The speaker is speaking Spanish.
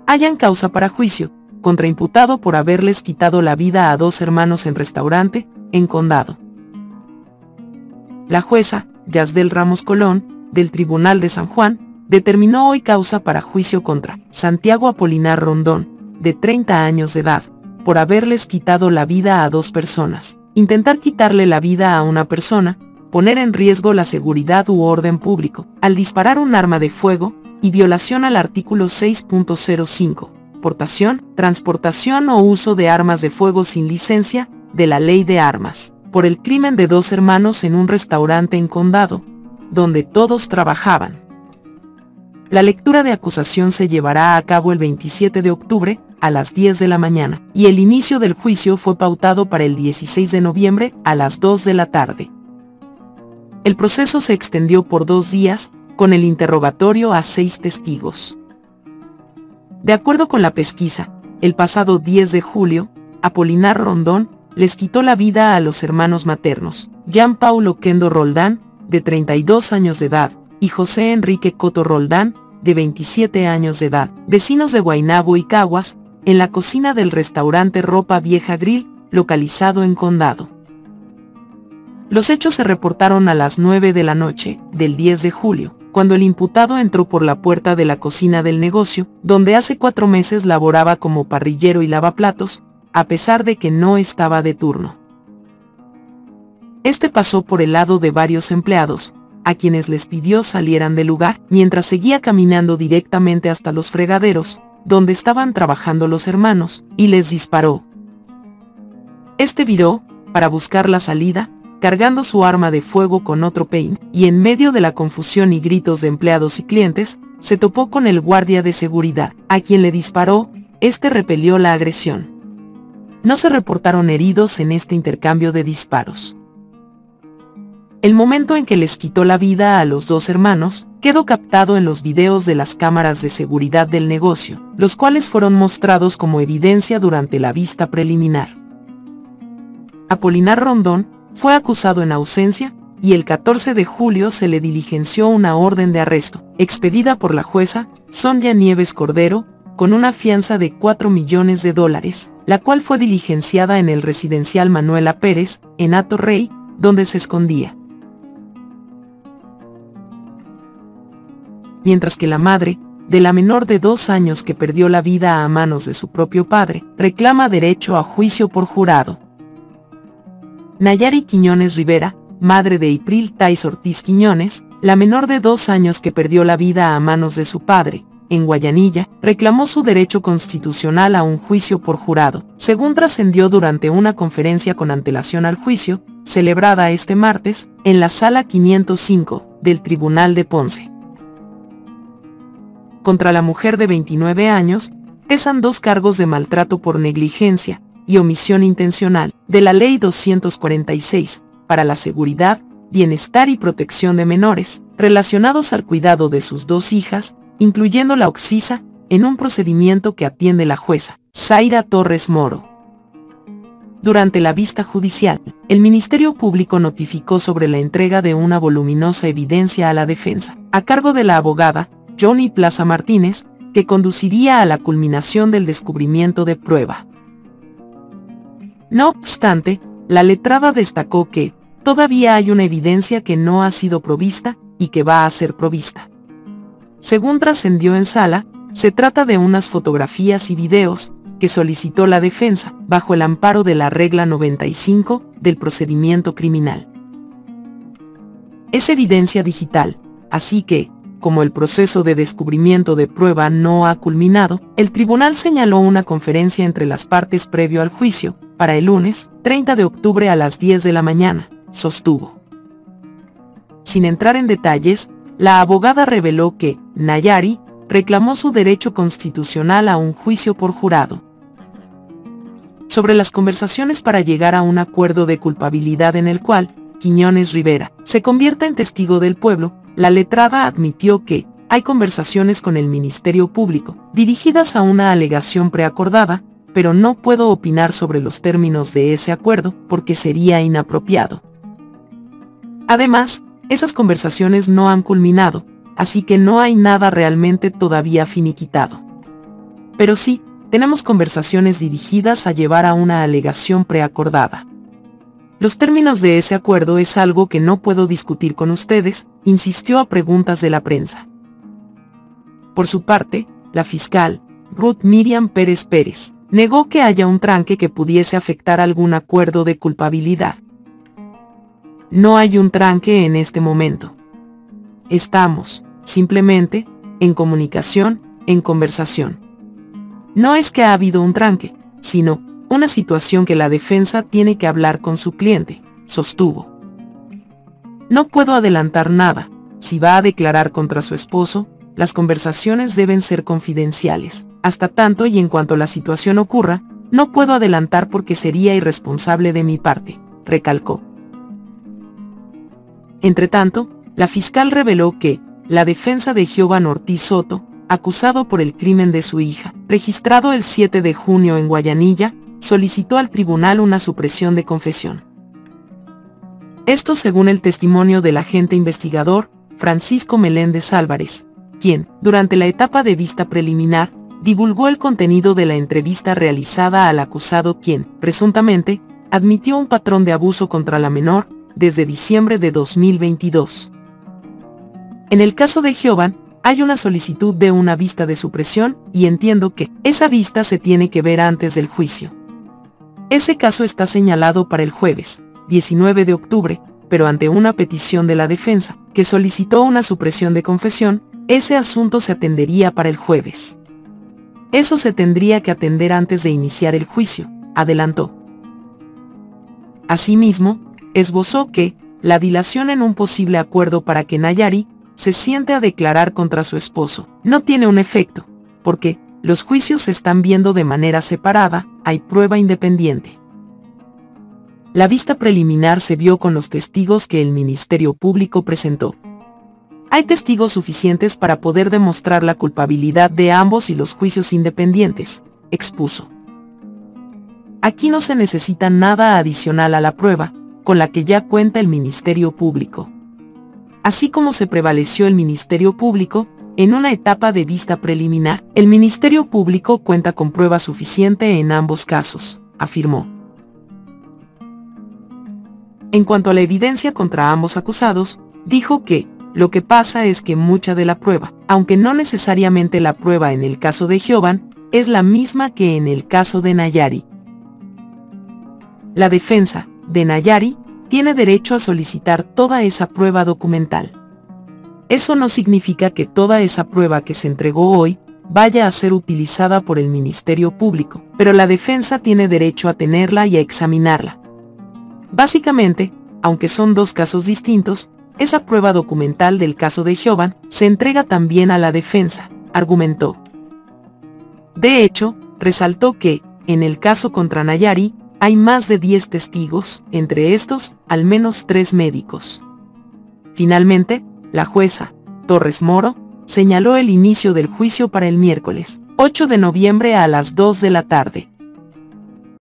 Hallan causa para juicio contra imputado por haberles quitado la vida a 2 hermanos en restaurante, en Condado. La jueza, Yasdel Ramos Colón, del Tribunal de San Juan, determinó hoy causa para juicio contra Santiago Apolinar Rondón, de 30 años de edad, por haberles quitado la vida a 2 personas, intentar quitarle la vida a una persona, poner en riesgo la seguridad u orden público, al disparar un arma de fuego, y violación al artículo 6.05, portación, transportación o uso de armas de fuego sin licencia, de la Ley de Armas, por el crimen de 2 hermanos en un restaurante en Condado, donde todos trabajaban. La lectura de acusación se llevará a cabo el 27 de octubre, a las 10 de la mañana, y el inicio del juicio fue pautado para el 16 de noviembre, a las 2 de la tarde. El proceso se extendió por 2 días, con el interrogatorio a 6 testigos. De acuerdo con la pesquisa, el pasado 10 de julio, Apolinar Rondón les quitó la vida a los hermanos maternos, Jean Paul Oquendo Roldán, de 32 años de edad, y José Enrique Coto Roldán, de 27 años de edad, vecinos de Guaynabo y Caguas, en la cocina del restaurante Ropa Vieja Grill, localizado en Condado. Los hechos se reportaron a las 9 de la noche, del 10 de julio, cuando el imputado entró por la puerta de la cocina del negocio, donde hace 4 meses laboraba como parrillero y lavaplatos, a pesar de que no estaba de turno. Este pasó por el lado de varios empleados, a quienes les pidió salieran del lugar, mientras seguía caminando directamente hasta los fregaderos, donde estaban trabajando los hermanos, y les disparó. Este viró, para buscar la salida, cargando su arma de fuego con otro peine, y en medio de la confusión y gritos de empleados y clientes, se topó con el guardia de seguridad, a quien le disparó. Este repelió la agresión. No se reportaron heridos en este intercambio de disparos. El momento en que les quitó la vida a los 2 hermanos, quedó captado en los videos de las cámaras de seguridad del negocio, los cuales fueron mostrados como evidencia durante la vista preliminar. Apolinar Rondón fue acusado en ausencia, y el 14 de julio se le diligenció una orden de arresto, expedida por la jueza Sonia Nieves Cordero, con una fianza de $4 millones, la cual fue diligenciada en el residencial Manuela Pérez, en Hato Rey, donde se escondía. Mientras que la madre, de la menor de 2 años que perdió la vida a manos de su propio padre, reclama derecho a juicio por jurado. Nayari Quiñones Rivera, madre de April Tais Ortiz Quiñones, la menor de 2 años que perdió la vida a manos de su padre, en Guayanilla, reclamó su derecho constitucional a un juicio por jurado, según trascendió durante una conferencia con antelación al juicio, celebrada este martes, en la Sala 505, del Tribunal de Ponce. Contra la mujer de 29 años, pesan 2 cargos de maltrato por negligencia y omisión intencional, de la Ley 246, para la seguridad, bienestar y protección de menores, relacionados al cuidado de sus 2 hijas, incluyendo la oxisa, en un procedimiento que atiende la jueza Zaira Torres Moro. Durante la vista judicial, el Ministerio Público notificó sobre la entrega de una voluminosa evidencia a la defensa, a cargo de la abogada Johnny Plaza Martínez, que conduciría a la culminación del descubrimiento de prueba. No obstante, la letrada destacó que todavía hay una evidencia que no ha sido provista y que va a ser provista. Según trascendió en sala, se trata de unas fotografías y videos que solicitó la defensa, bajo el amparo de la regla 95 del procedimiento criminal. Es evidencia digital, así que, como el proceso de descubrimiento de prueba no ha culminado, el tribunal señaló una conferencia entre las partes previo al juicio, para el lunes, 30 de octubre a las 10 de la mañana, sostuvo. Sin entrar en detalles, la abogada reveló que Nayari reclamó su derecho constitucional a un juicio por jurado. Sobre las conversaciones para llegar a un acuerdo de culpabilidad en el cual Quiñones Rivera se convierta en testigo del pueblo, la letrada admitió que hay conversaciones con el Ministerio Público, dirigidas a una alegación preacordada, pero no puedo opinar sobre los términos de ese acuerdo porque sería inapropiado. Además, esas conversaciones no han culminado, así que no hay nada realmente todavía finiquitado. pero sí, tenemos conversaciones dirigidas a llevar a una alegación preacordada. Los términos de ese acuerdo es algo que no puedo discutir con ustedes, insistió a preguntas de la prensa. Por su parte, la fiscal, Ruth Miriam Pérez Pérez, negó que haya un tranque que pudiese afectar algún acuerdo de culpabilidad. No hay un tranque en este momento. Estamos, simplemente, en comunicación, en conversación. No es que ha habido un tranque, sino una situación que la defensa tiene que hablar con su cliente, sostuvo. No puedo adelantar nada. Si va a declarar contra su esposo, las conversaciones deben ser confidenciales. Hasta tanto y en cuanto la situación ocurra, no puedo adelantar porque sería irresponsable de mi parte, recalcó. Entretanto, la fiscal reveló que la defensa de Giovan Ortiz Soto, acusado por el crimen de su hija, registrado el 7 de junio en Guayanilla, solicitó al tribunal una supresión de confesión. Esto según el testimonio del agente investigador, Francisco Meléndez Álvarez, quien, durante la etapa de vista preliminar, divulgó el contenido de la entrevista realizada al acusado quien, presuntamente, admitió un patrón de abuso contra la menor, desde diciembre de 2022. En el caso de Giovan, hay una solicitud de una vista de supresión y entiendo que esa vista se tiene que ver antes del juicio. Ese caso está señalado para el jueves, 19 de octubre, pero ante una petición de la defensa, que solicitó una supresión de confesión, ese asunto se atendería para el jueves. Eso se tendría que atender antes de iniciar el juicio, adelantó. Asimismo, esbozó que la dilación en un posible acuerdo para que Nayari se siente a declarar contra su esposo no tiene un efecto, porque los juicios se están viendo de manera separada, hay prueba independiente. La vista preliminar se vio con los testigos que el Ministerio Público presentó. Hay testigos suficientes para poder demostrar la culpabilidad de ambos y los juicios independientes, expuso. Aquí no se necesita nada adicional a la prueba, con la que ya cuenta el Ministerio Público. Así como se prevaleció el Ministerio Público, en una etapa de vista preliminar, el Ministerio Público cuenta con prueba suficiente en ambos casos, afirmó. En cuanto a la evidencia contra ambos acusados, dijo que, lo que pasa es que mucha de la prueba, aunque no necesariamente la prueba en el caso de Giovan, es la misma que en el caso de Nayari. La defensa de Nayari tiene derecho a solicitar toda esa prueba documental. Eso no significa que toda esa prueba que se entregó hoy vaya a ser utilizada por el Ministerio Público, pero la defensa tiene derecho a tenerla y a examinarla. Básicamente, aunque son dos casos distintos, esa prueba documental del caso de Giovan se entrega también a la defensa, argumentó. De hecho, resaltó que, en el caso contra Nayari, hay más de 10 testigos, entre estos, al menos 3 médicos. Finalmente, la jueza, Torres Moro, señaló el inicio del juicio para el miércoles, 8 de noviembre a las 2 de la tarde.